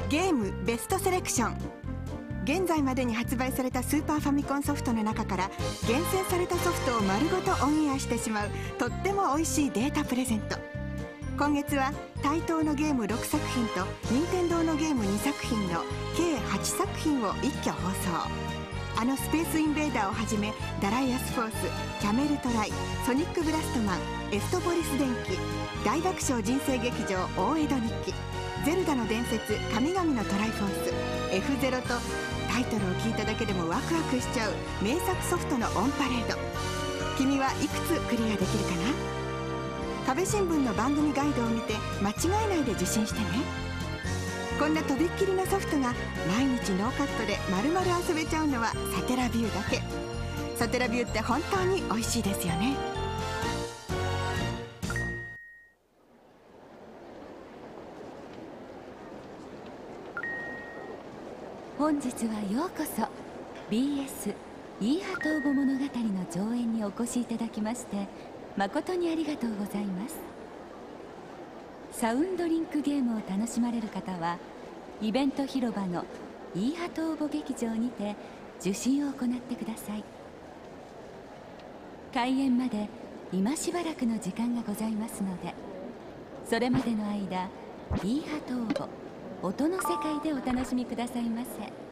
ゲームベストセレクション。現在までに発売されたスーパーファミコンソフトの中から厳選されたソフトを丸ごとオンエアしてしまうとっても美味しいデータプレゼント。今月は対等のゲーム6作品と任天堂のゲーム2作品の計8作品を一挙放送。あのスペースインベーダーをはじめダライアスフォース、キャメルトライ、ソニックブラストマン、エストポリス電気、大爆笑人生劇場大江戸日記、ゼルダの伝説神々のトライフォース、F0 とタイトルを聞いただけでもワクワクしちゃう名作ソフトのオンパレード。君はいくつクリアできるかな。壁新聞の番組ガイドを見て間違いないで受信してね。こんなとびっきりのソフトが毎日ノーカットで丸々遊べちゃうのはサテラビューだけ。サテラビューって本当に美味しいですよね。 本日はようこそ BS イーハトーボ物語の上演にお越しいただきまして誠にありがとうございます。サウンドリンクゲームを楽しまれる方はイベント広場のイーハトーボ劇場にて受信を行ってください。開演まで今しばらくの時間がございますので、それまでの間イーハトーボ音の世界でお楽しみくださいませ。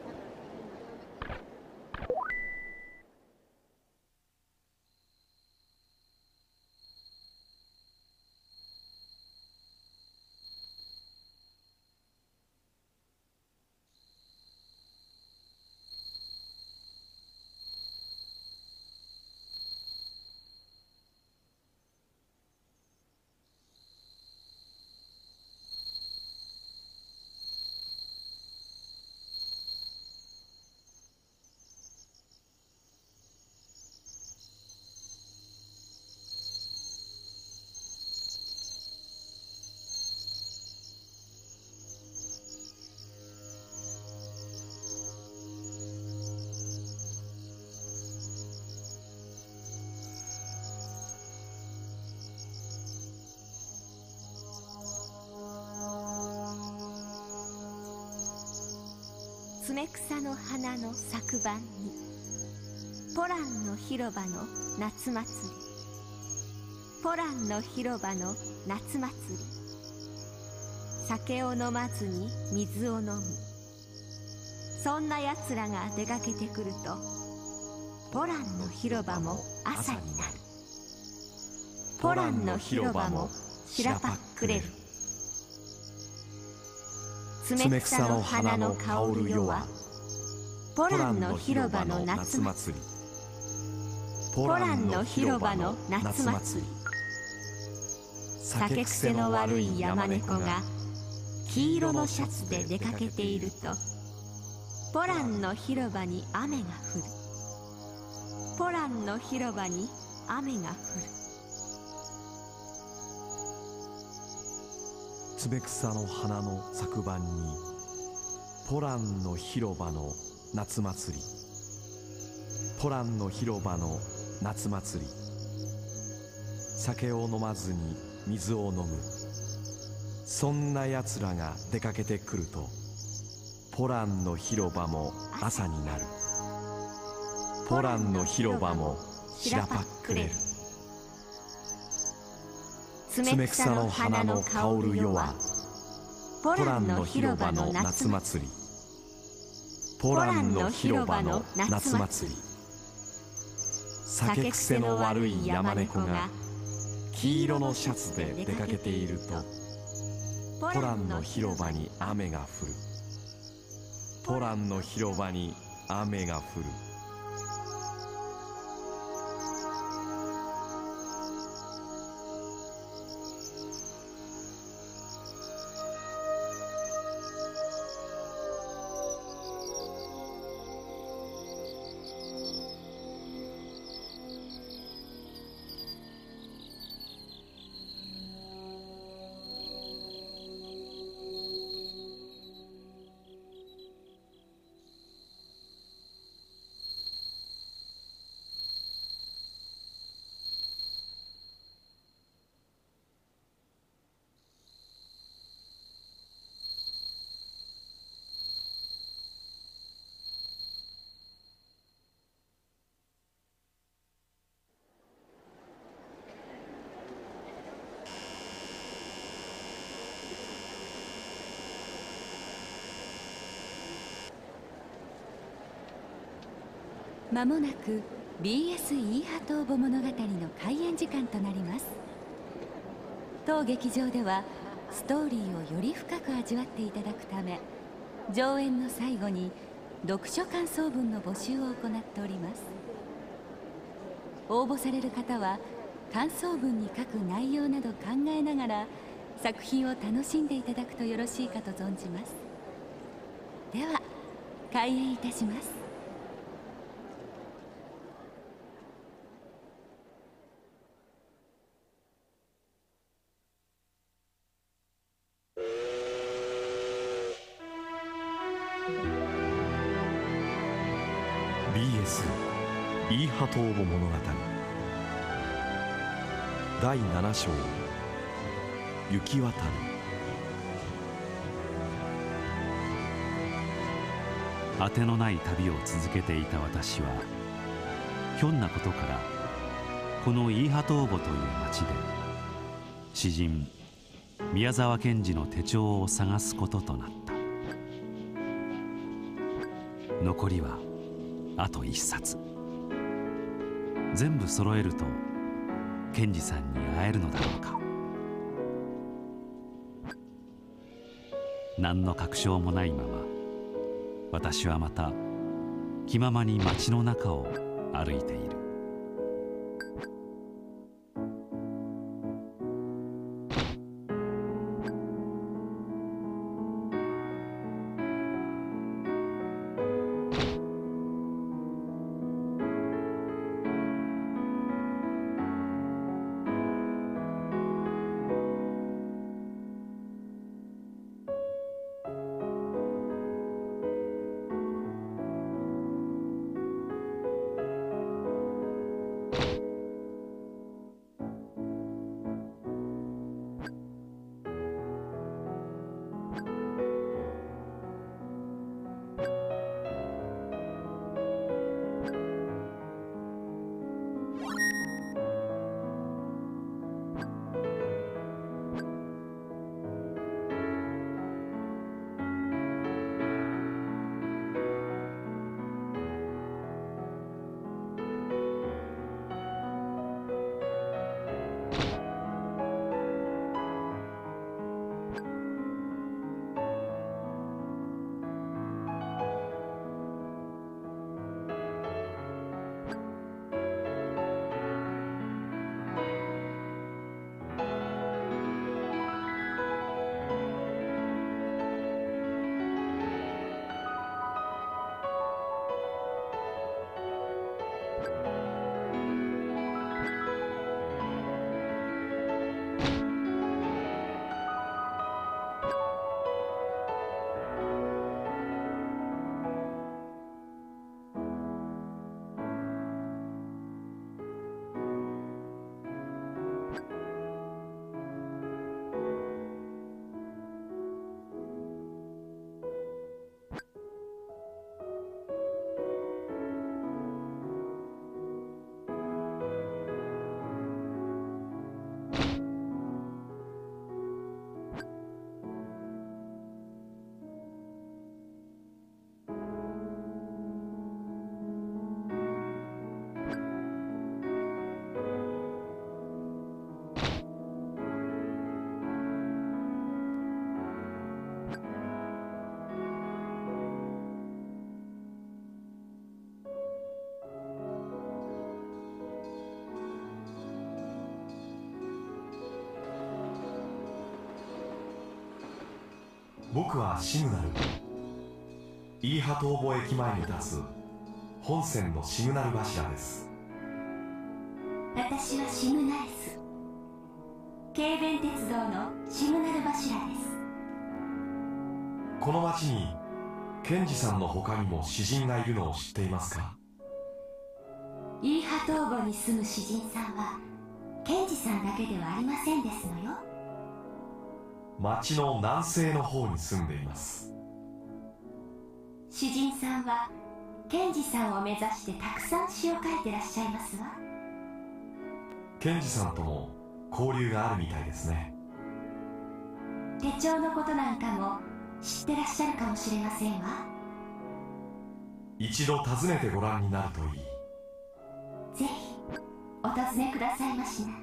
ツメクサの花の昨晩にポランの広場の夏祭り、ポランの広場の夏祭り。酒を飲まずに水を飲む、そんなやつらが出かけてくるとポランの広場も朝になる。ポランの広場もしらぱっくれる。ツメクサの花の香る夜はポランの広場の夏祭り、ポランの広場の夏祭り。酒癖の悪い山猫が黄色のシャツで出かけているとポランの広場に雨が降る。ポランの広場に雨が降る。 ツメクサの花の昨晩にポランの広場の夏祭り、ポランの広場の夏祭り。酒を飲まずに水を飲む、そんなやつらが出かけてくるとポランの広場も朝になる。ポランの広場もしらぱっくれる。 ツメクサの花の香る夜はポランの広場の夏祭り、 ポランの広場の夏祭り。酒癖の悪い山猫が黄色のシャツで出かけているとポランの広場に雨が降る。ポランの広場に雨が降る。 まもなく BS イーハトーボ物語の開演時間となります。当劇場ではストーリーをより深く味わっていただくため、上演の最後に読書感想文の募集を行っております。応募される方は感想文に書く内容など考えながら作品を楽しんでいただくとよろしいかと存じます。では開演いたします。 BS イーハトーボ物語第7章行き渡る。 当てのない旅を続けていた私は、ひょんなことからこのイーハトーボという町で詩人宮沢賢治の手帳を探すこととなった。残りはあと一冊。全部揃えると賢治さんに会えるのだろうか。何の確証もないまま、私はまた気ままに街の中を歩いている。 僕はシムナル。イーハトーボ駅前に立つ本線のシムナル柱です。 私はシムナレス。軽便鉄道のシムナル柱です。 この町に賢治さんの他にも詩人がいるのを知っていますか？ イーハトーボに住む詩人さんは賢治さんだけではありませんですのよ。 町の南西の方に住んでいます。 詩人さんは賢治さんを目指してたくさん詩を書いてらっしゃいますわ。 賢治さんとも交流があるみたいですね。 手帳のことなんかも知ってらっしゃるかもしれませんわ。 一度訪ねてご覧になるといい。 ぜひお尋ねくださいましな。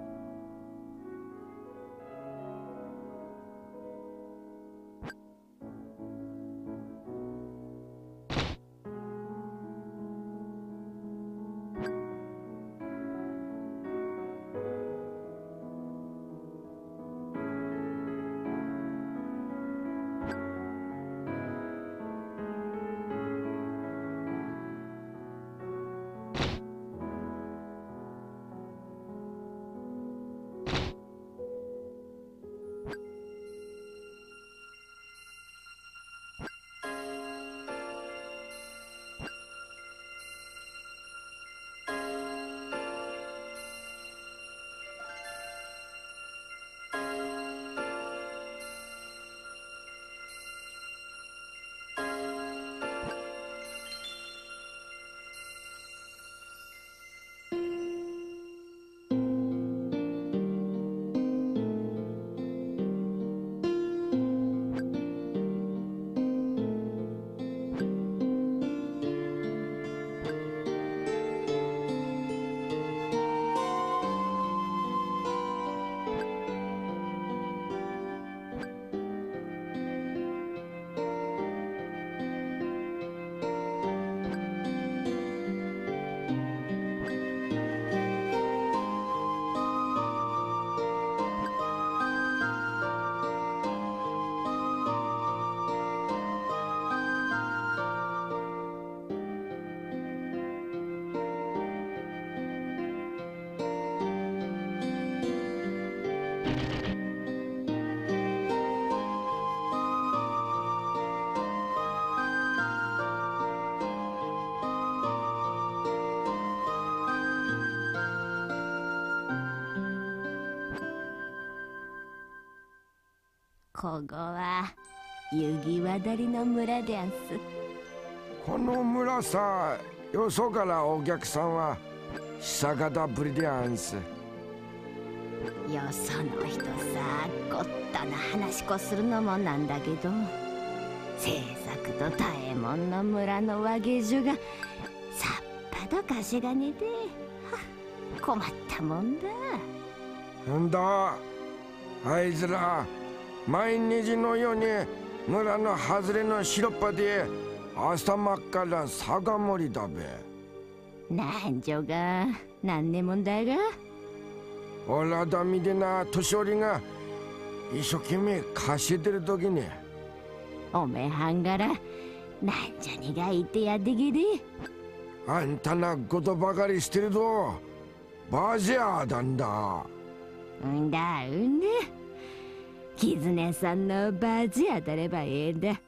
ここは雪渡りの村であんす。 この村さ、よそからお客さんは久方ぶりであんす。 よその人さ、ごったな話こするのもなんだけど、制作と多右衛門の村の和芸女がさっぱと貸し金で、困ったもんだ。 んだ、あいつら毎日のように村の外れの白っぱで朝真っから酒盛りだべ。 なんじょがなんねもんだが。 おらだみでな年寄りが一生懸命貸してる時に、 おめはんがらなんじゃにがいてやってけで。 あんたなことばかりしてるとバジャーだんだ。 んだうんだ、キズネさんのバジ当たればええんだ。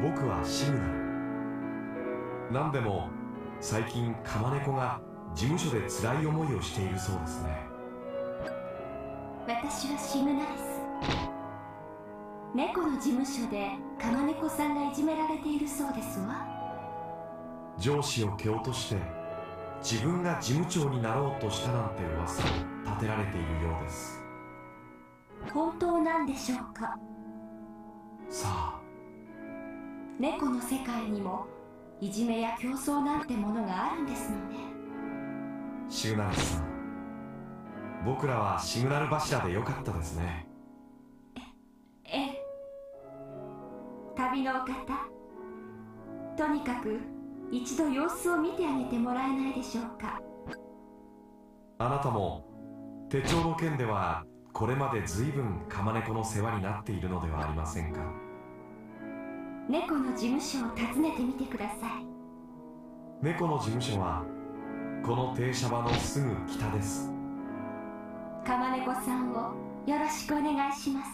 僕はシグナル。何でも最近カマネコが事務所で辛い思いをしているそうですね。 私はシグナリス。猫の事務所でカマネコさんがいじめられているそうですわ。 上司を蹴落として自分が事務長になろうとしたなんて噂を立てられているようです。 本当なんでしょうか。 さあ、 猫の世界にもいじめや競争なんてものがあるんですのね。 シグナルさん、僕らはシグナル柱でよかったですね。 ええ。旅のお方、とにかく一度様子を見てあげてもらえないでしょうか。 あなたも手帳の件ではこれまで随分カマネコの世話になっているのではありませんか。 猫の事務所を訪ねてみてください。 猫の事務所はこの停車場のすぐ北です。 カマネコさんをよろしくお願いします。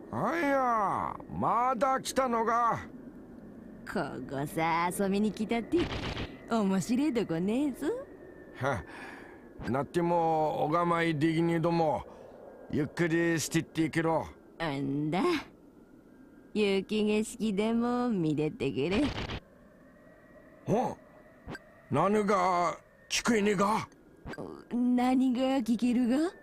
あいや、まだ来たのか。 ここさ遊びに来たって面白いとこねえぞ。 はなってもおがまいできにどもゆっくりしてっていけろ。 んだ雪景色でも見れてくれ。 お何が聞こえねえか。 何が聞けるが。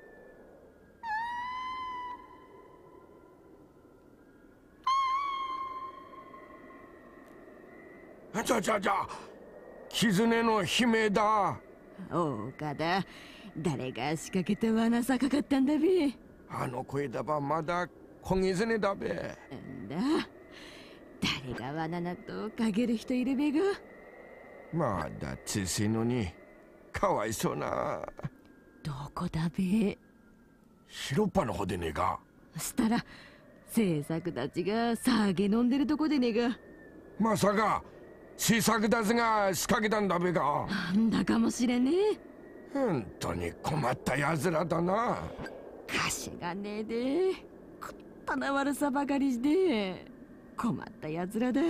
じゃ狐の姫だ。 岡田、誰が仕掛けた罠さかかったんだべ。 あの声だばまだ小狐だべ。 んだ誰が罠なとかける人いるべが。 まだ小さいのにかわいそうな。 どこだべ。 広っ端の方でねえか。 したら制作たちが酒飲んでるとこでねえが。 まさか制作たちが仕掛けたんだべか。 なんだかもしれねえ。 本当に困ったやつらだな。 貸しがねえでくったな悪さばかりして困ったやつらだ。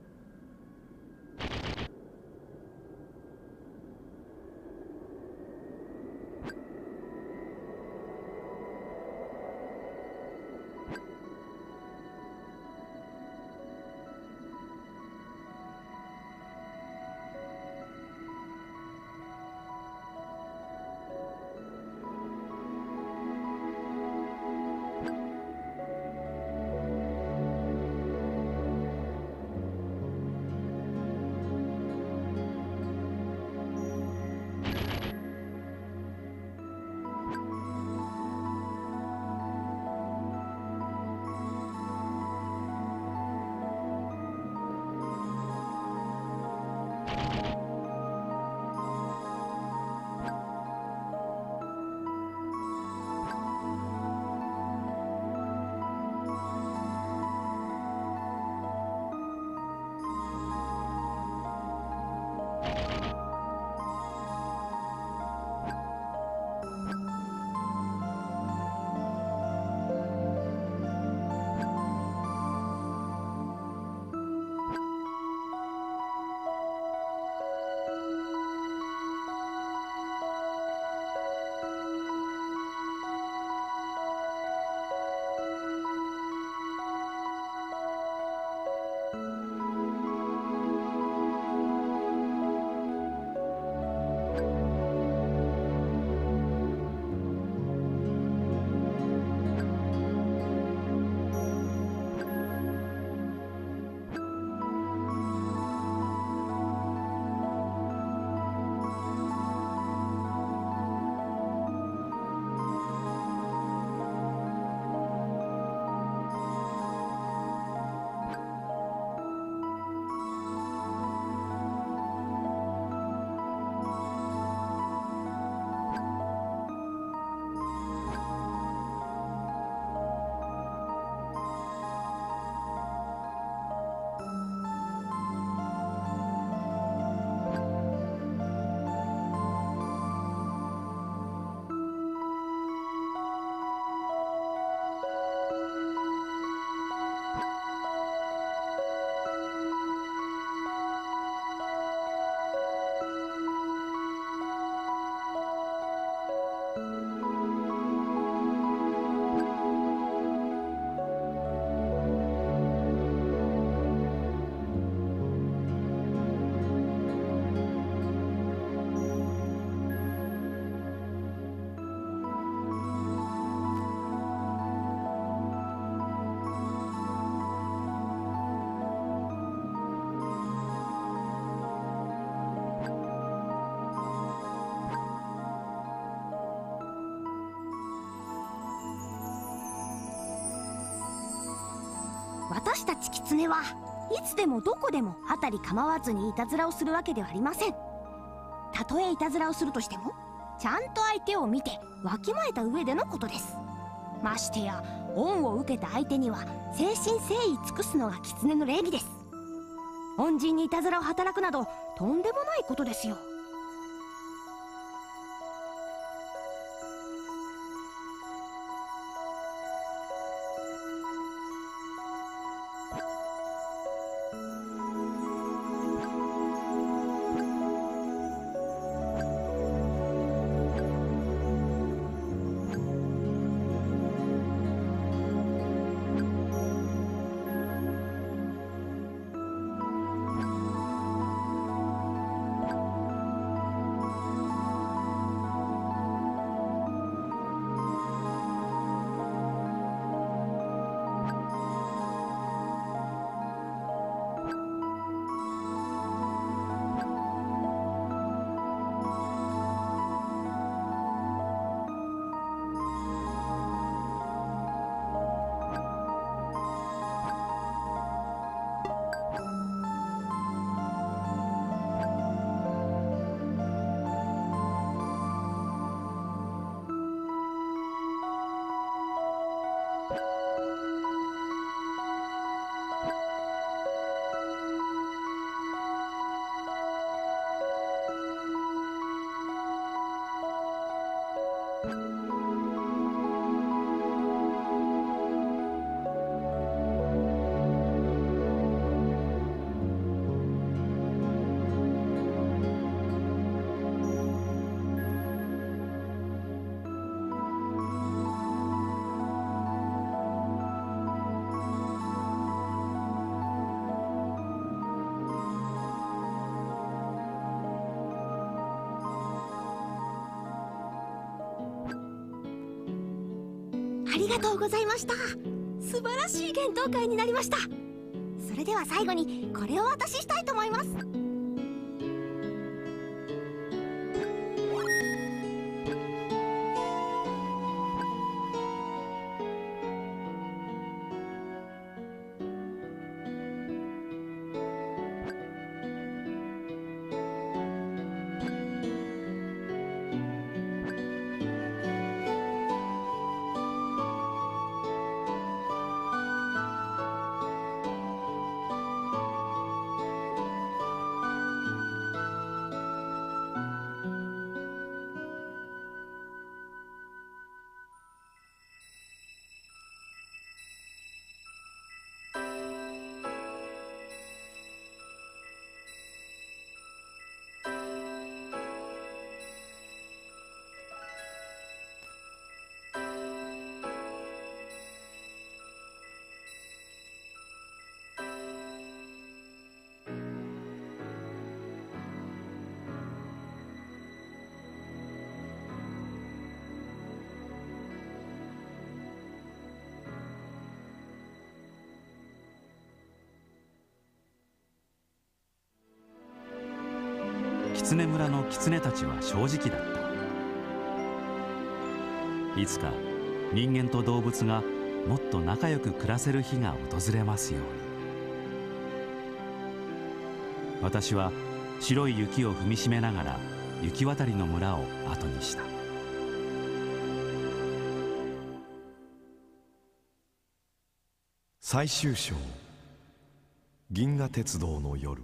私たち狐はいつでもどこでも辺り構わずにいたずらをするわけではありません。たとえいたずらをするとしてもちゃんと相手を見てわきまえた上でのことです。ましてや恩を受けた相手には誠心誠意尽くすのが狐の礼儀です。恩人にいたずらを働くなどとんでもないことですよ。 りがとうございました。素晴らしい検討会になりました。それでは最後にこれをお渡ししたいと思います。 狐村の狐たちは正直だった。いつか人間と動物がもっと仲良く暮らせる日が訪れますように。私は白い雪を踏みしめながら雪渡りの村を後にした。 最終章、銀河鉄道の夜。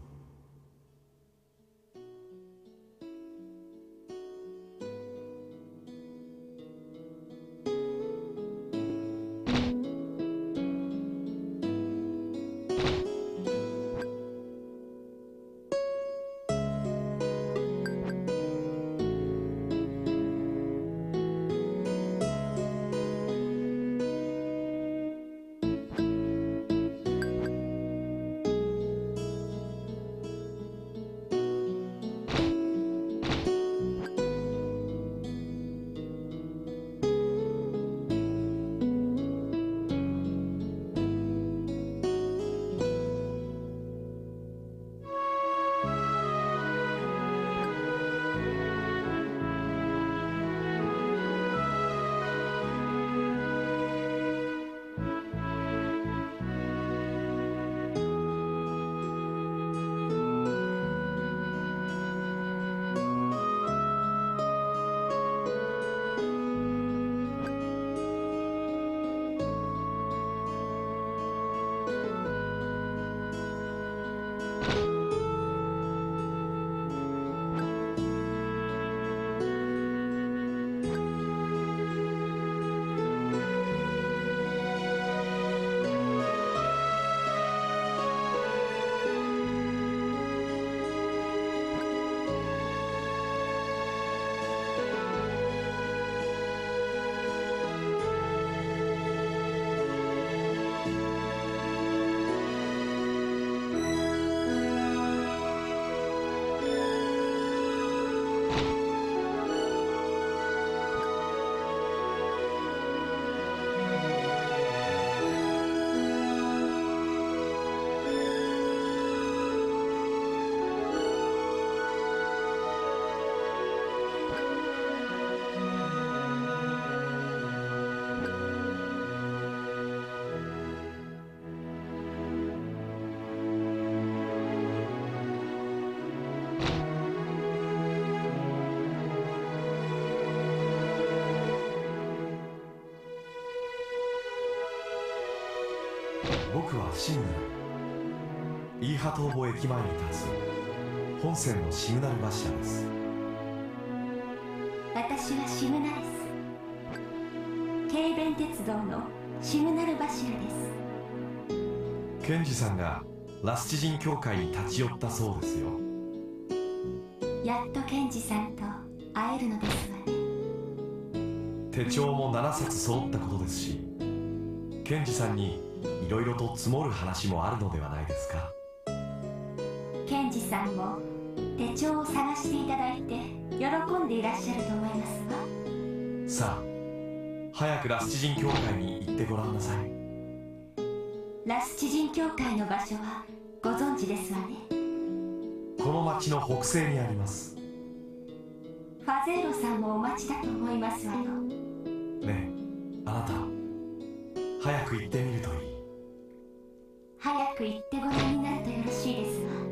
僕はシングルイーハトーボ駅前に立つ本線のシグナル柱です。 私はシグナです。軽便鉄道のシグナル柱です。 ケンジさんがラスチ人協会に立ち寄ったそうですよ。 やっとケンジさんと会えるのですわね。 手帳も7冊揃ったことですし、ケンジさんにいろいろと積もる話もあるのではないですか。 ケンジさんも手帳を探していただいて喜んでいらっしゃると思いますわ。 さあ、 早くラスチ人教会に行ってごらんなさい。 ラスチ人教会の場所はご存知ですわね。 この町の北西にあります。 ファゼーロさんもお待ちだと思いますわよ。 ねえ、あなた早く行ってみるといい。 早く行ってごらんになるとよろしいですわ。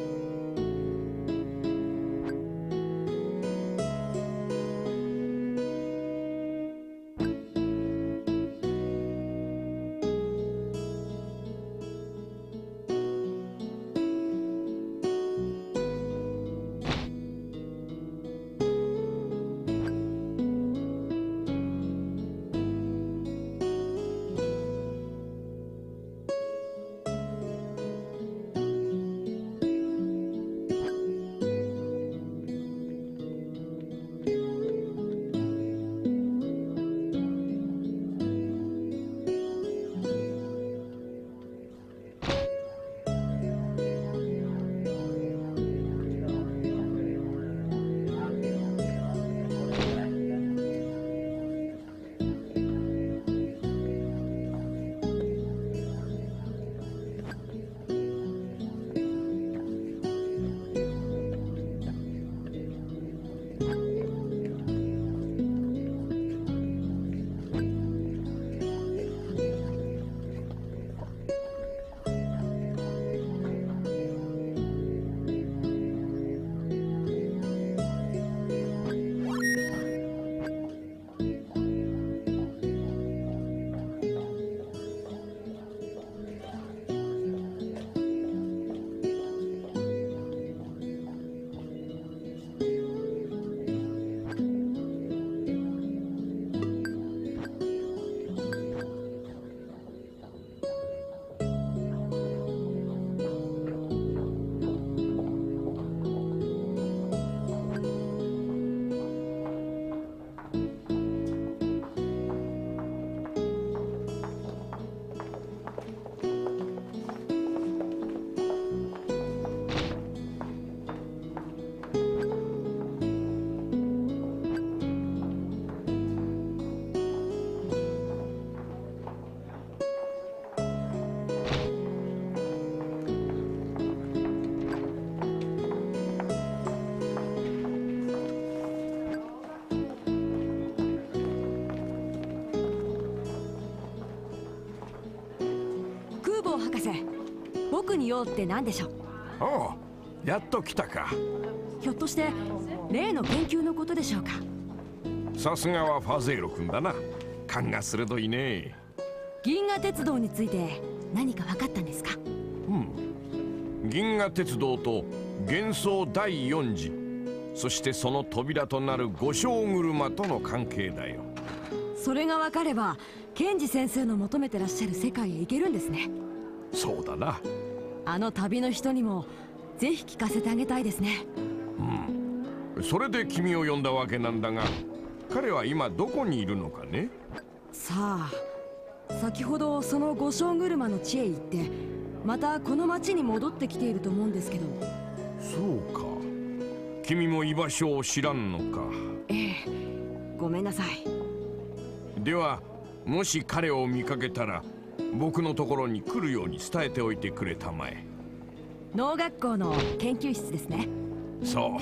僕に用って何でしょう？ おう、やっと来たか。 ひょっとして例の研究のことでしょうか？ さすがはファゼーロ君だな。勘が鋭いね。 銀河鉄道について何か分かったんですか？ 銀河鉄道と幻想第4次、そしてその扉となる五章車との関係だよ。 それが分かればケンジ先生の求めてらっしゃる世界へ行けるんですね。 そうだな。 あの旅の人にもぜひ聞かせてあげたいですね。 それで君を呼んだわけなんだが、彼は今どこにいるのかね？ さあ、先ほどその五章車の地へ行ってまたこの町に戻ってきていると思うんですけど。 そうか、君も居場所を知らんのか。 ええ、ごめんなさい。 ではもし彼を見かけたら僕のところに来るように伝えておいてくれたまえ。 農学校の研究室ですね。 そう、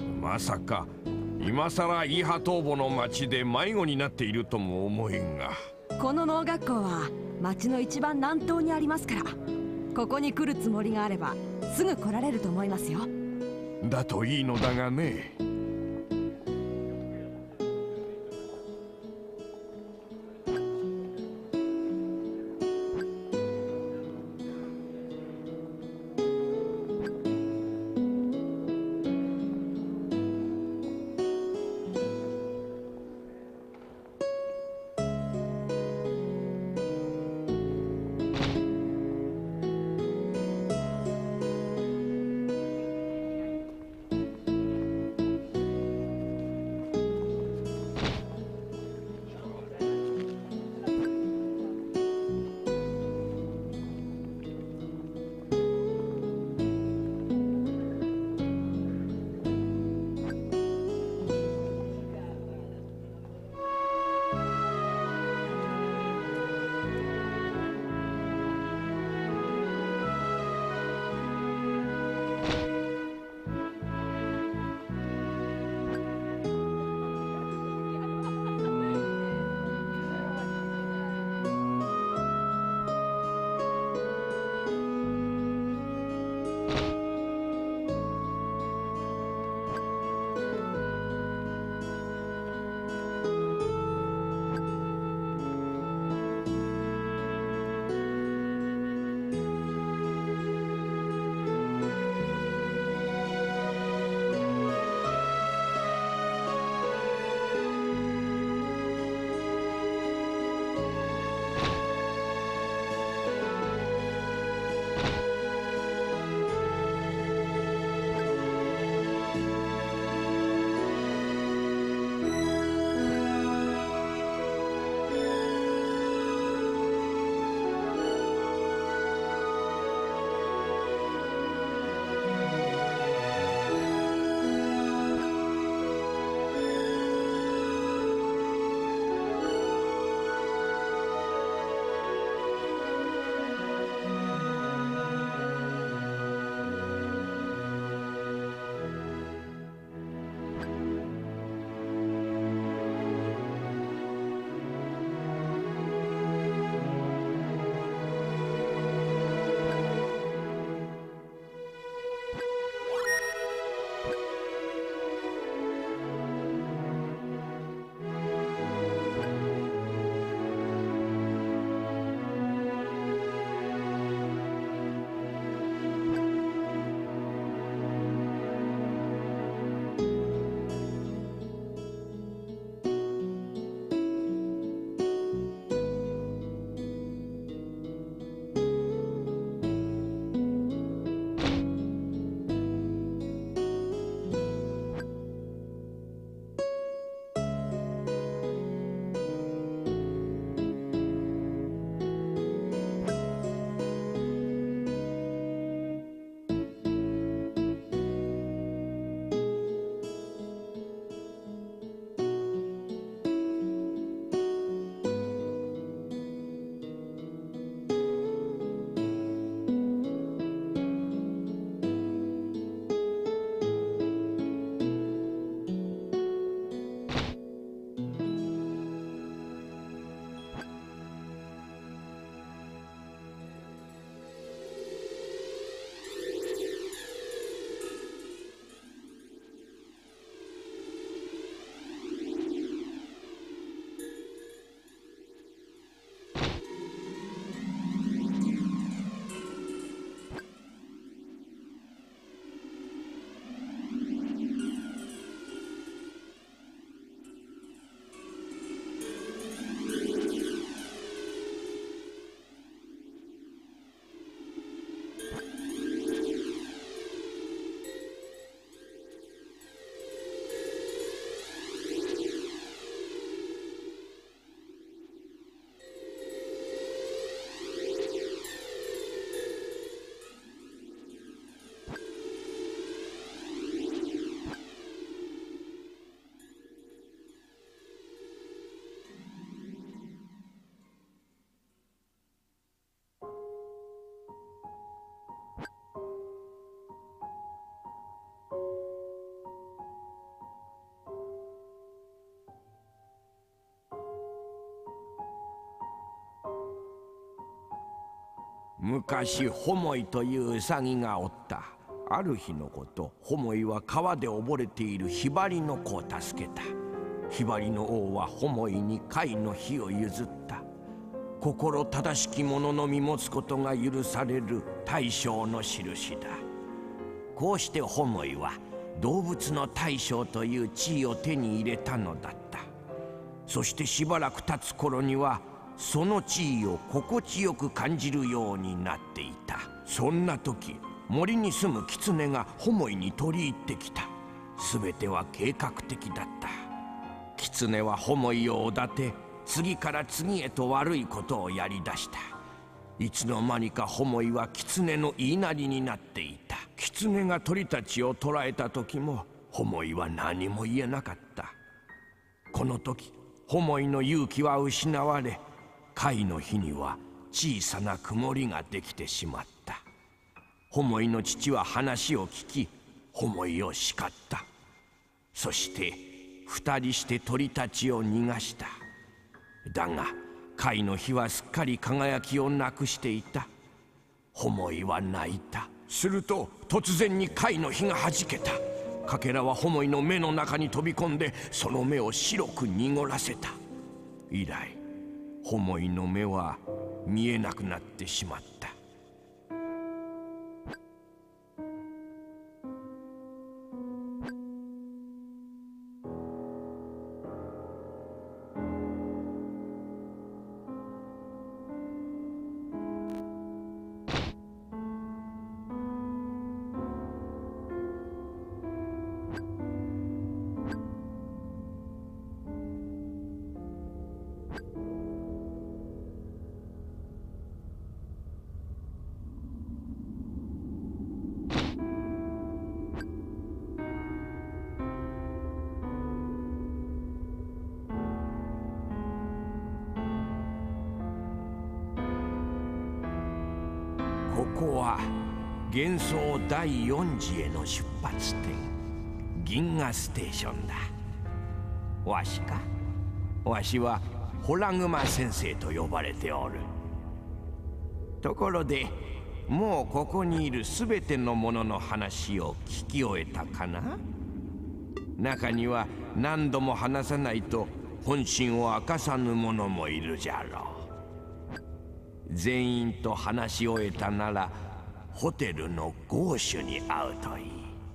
まさか今さらイーハトーボの町で迷子になっているとも思えんが。 この農学校は町の一番南東にありますから、ここに来るつもりがあればすぐ来られると思いますよ。 だといいのだがね。 昔ホモイというウサギがおった。ある日のこと、ホモイは川で溺れているヒバリの子を助けた。ヒバリの王はホモイに貝の火を譲った。心正しき者の身持つことが許される大将の印だ。こうしてホモイは動物の大将という地位を手に入れたのだった。そしてしばらく経つ頃にはその地位を心地よく感じるようになっていた。そんな時、森に住む狐がホモイに取り入ってきた。すべては計画的だった。狐はホモイをおだて、次から次へと悪いことをやりだした。いつの間にかホモイは狐の言いなりになっていた。狐が鳥たちを捕らえた時もホモイは何も言えなかった。この時、ホモイの勇気は失われ、貝の火には小さな曇りができてしまった。ホモイの父は話を聞き、ホモイを叱った。そして二人して鳥たちを逃がした。だが貝の火はすっかり輝きをなくしていた。ホモイは泣いた。すると突然に貝の火がはじけた。かけらはホモイの目の中に飛び込んで、その目を白く濁らせた。以来ホモイの目は見えなくなってしまった。ここは幻想第4次への出発点、銀河ステーションだ。わしか？わしはホラグマ先生と呼ばれておる。ところで、もうここにいるすべてのものの話を聞き終えたかな？中には何度も話さないと本心を明かさぬ者もいるじゃろう。全員と話し終えたならホテルのゴーシュに会うといい。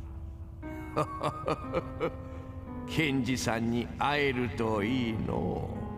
ケンジさんに会えるといいのう。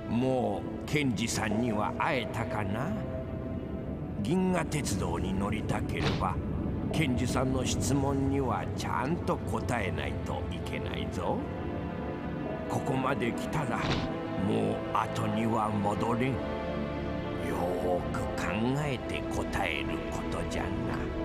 もうケンジさんには会えたかな。銀河鉄道に乗りたければケンジさんの質問にはちゃんと答えないといけないぞ。ここまで来たらもう後には戻れん。よーく考えて答えることじゃな。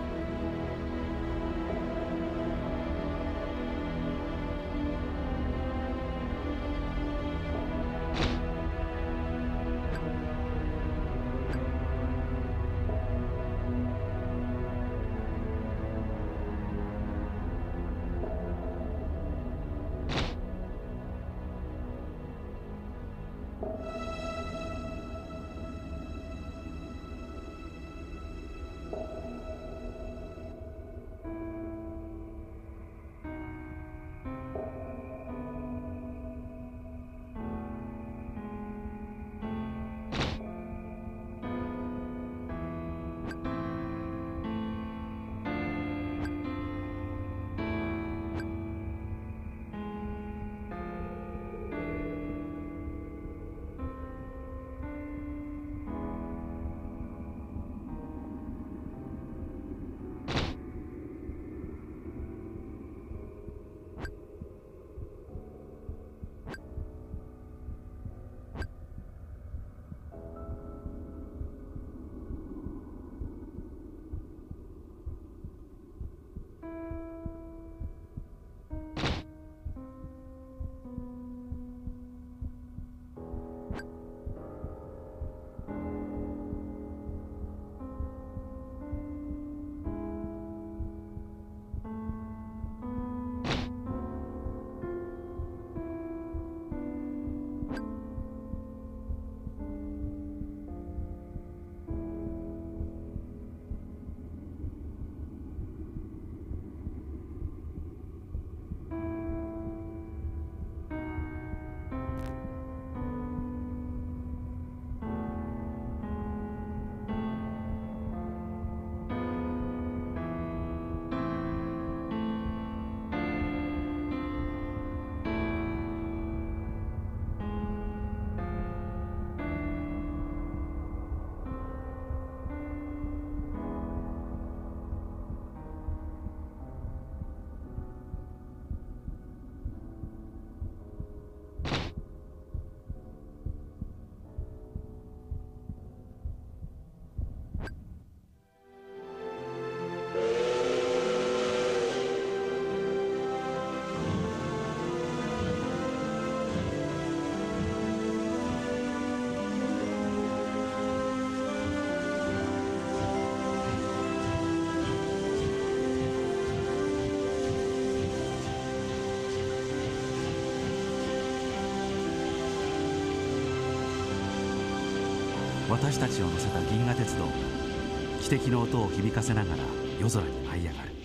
私たちを乗せた銀河鉄道が汽笛の音を響かせながら夜空に舞い上がる。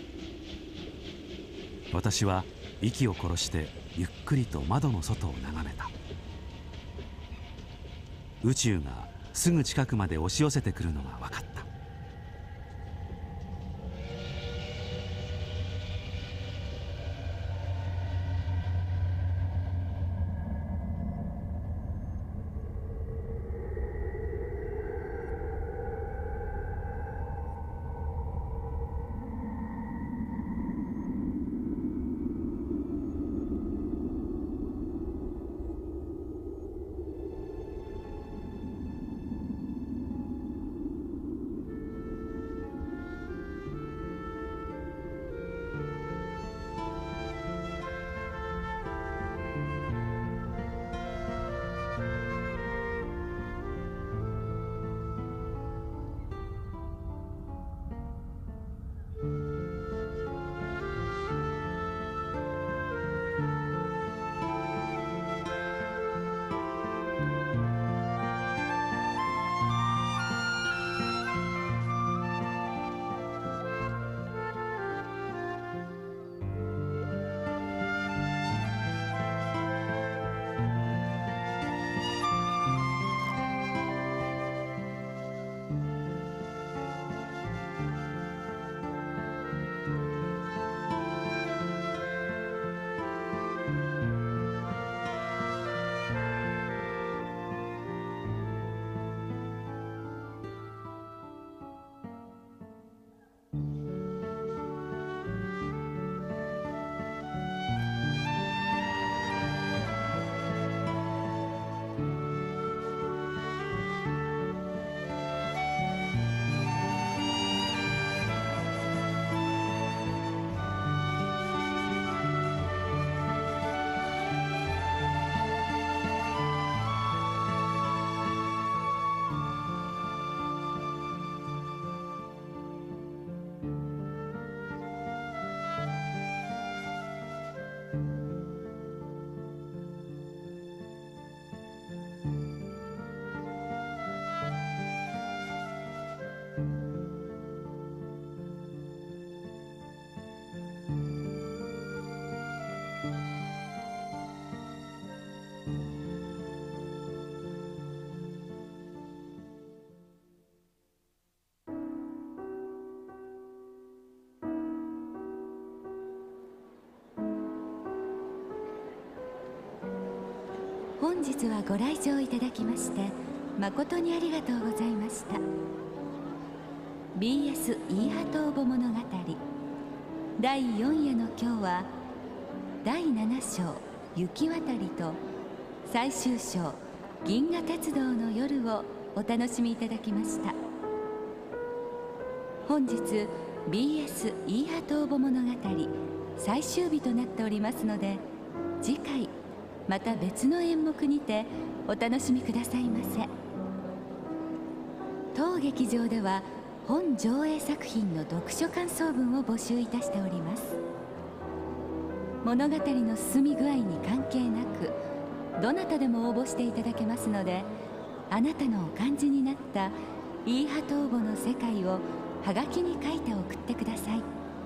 私は息を殺してゆっくりと窓の外を眺めた。宇宙がすぐ近くまで押し寄せてくるのが分かった。 本日はご来場いただきまして誠にありがとうございました。 BS イーハトーボ物語第4夜の今日は第7章雪渡りと最終章銀河鉄道の夜をお楽しみいただきました。本日 BS イーハトーボ物語最終日となっておりますので、次回また別の演目にてお楽しみくださいませ。当劇場では本上映作品の読書感想文を募集いたしております。物語の進み具合に関係なくどなたでも応募していただけますので、あなたのお感じになったイーハトーボの世界をはがきに書いて送ってください。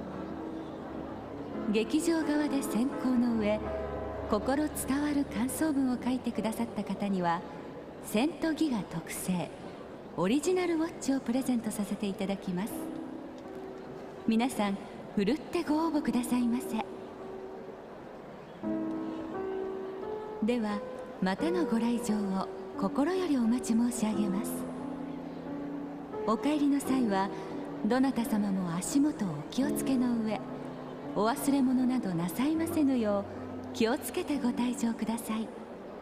劇場側で選考の上、心伝わる感想文を書いてくださった方にはセントギガ特製オリジナルウォッチをプレゼントさせていただきます。皆さんふるってご応募くださいませ。ではまたのご来場を心よりお待ち申し上げます。お帰りの際はどなた様も足元をお気をつけの上、お忘れ物などなさいませぬよう気をつけてご退場ください。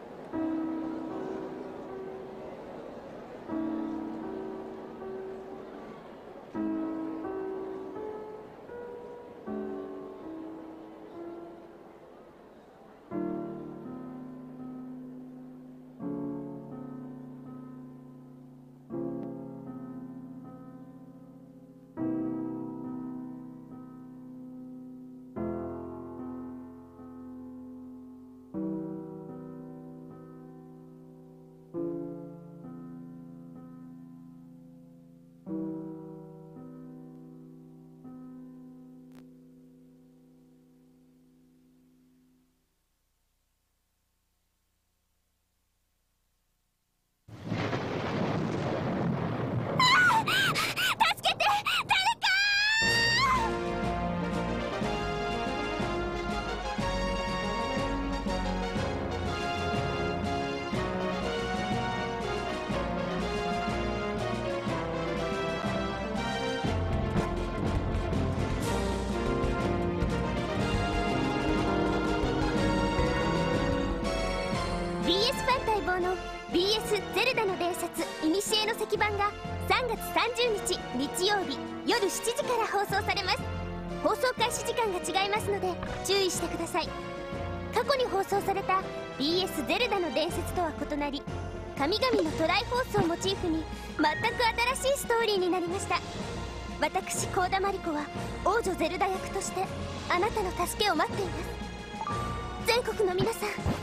の BS ゼルダの伝説古の石版が3月30日日曜日夜7時から放送されます。放送開始時間が違いますので注意してください。過去に放送された BS ゼルダの伝説とは異なり、神々のトライフォースをモチーフに全く新しいストーリーになりました。私幸田真理子は王女ゼルダ役としてあなたの助けを待っています。全国の皆さん